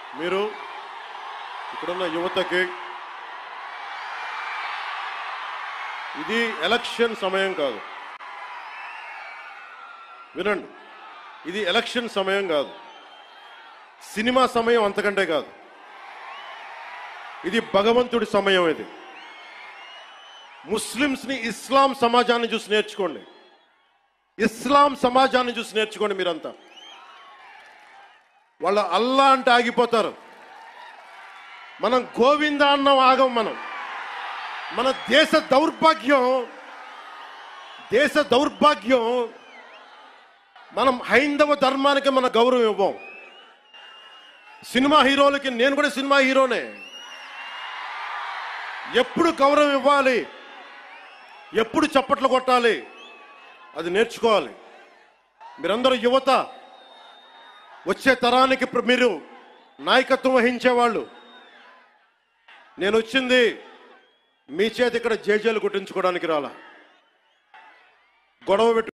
మీరు ఇక్కడున్న యువతకి ఇది ఎలక్షన్ సమయం కాదు. వినండి, ఇది ఎలక్షన్ సమయం కాదు, సినిమా సమయం అంతకంటే కాదు. ఇది భగవంతుడి సమయం. ఇది ముస్లిమ్స్ని ఇస్లాం సమాజాన్ని చూసి నేర్చుకోండి. ఇస్లాం సమాజాన్ని చూసి నేర్చుకోండి. మీరంతా వాళ్ళ అల్లా అంటే ఆగిపోతారు. మనం గోవింద అన్నం ఆగం. మన దేశ దౌర్భాగ్యం మనం హైందవ ధర్మానికి మన గౌరవం ఇవ్వం. సినిమా హీరోలకి, నేను కూడా సినిమా హీరోనే, ఎప్పుడు గౌరవం ఇవ్వాలి, ఎప్పుడు చప్పట్లు కొట్టాలి, అది నేర్చుకోవాలి. మీరందరూ యువత, వచ్చే తరానికి మీరు నాయకత్వం వహించేవాళ్ళు. నేను వచ్చింది మీ చేతి ఇక్కడ జేజేలు కొట్టించుకోవడానికి రాలా, గొడవ పెట్టుకో